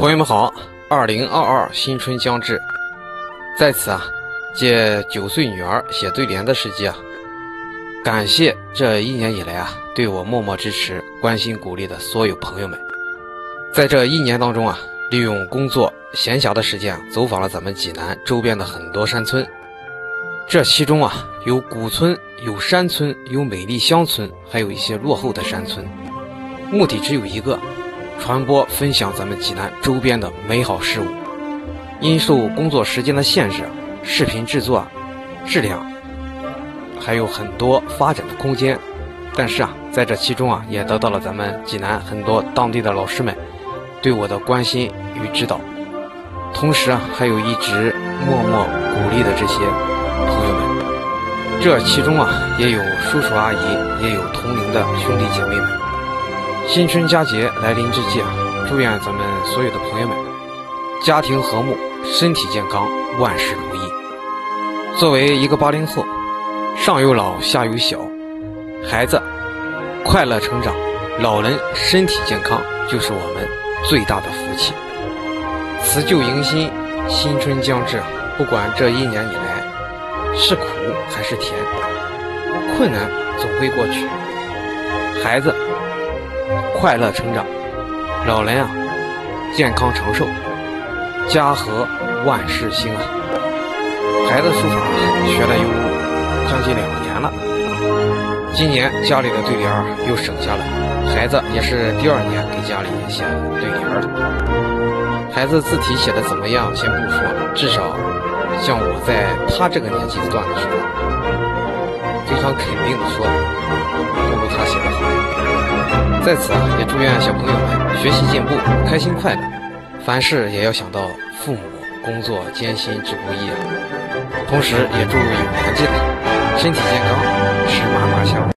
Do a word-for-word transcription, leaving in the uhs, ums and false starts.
朋友们好，二零二二新春将至，在此啊，借九岁女儿写对联的时机啊，感谢这一年以来啊对我默默支持、关心鼓励的所有朋友们。在这一年当中啊，利用工作闲暇的时间走访了咱们济南周边的很多山村，这其中啊有古村、有山村、有美丽乡村，还有一些落后的山村，目的只有一个，传播分享咱们济南周边的美好事物。因受工作时间的限制，视频制作质量还有很多发展的空间，但是啊在这其中啊也得到了咱们济南很多当地的老师们对我的关心与指导，同时啊还有一直默默鼓励的这些朋友们，这其中啊也有叔叔阿姨，也有同龄的兄弟姐妹们。新春佳节来临之际啊，祝愿咱们所有的朋友们家庭和睦，身体健康，万事如意。作为一个八零后，上有老下有小，孩子快乐成长，老人身体健康就是我们最大的福气。辞旧迎新，新春将至，不管这一年以来是苦还是甜，困难总会过去，孩子快乐成长，老人啊健康长寿，家和万事兴啊。孩子书法学了有将近两年了，今年家里的对联又省下了，孩子也是第二年给家里写对联了。孩子字体写的怎么样先不说，至少像我在他这个年纪段的时候，非常肯定的说不如他写的好。在此啊，也祝愿小朋友们学习进步，开心快乐，凡事也要想到父母工作艰辛之不易啊。同时也祝有年纪的身体健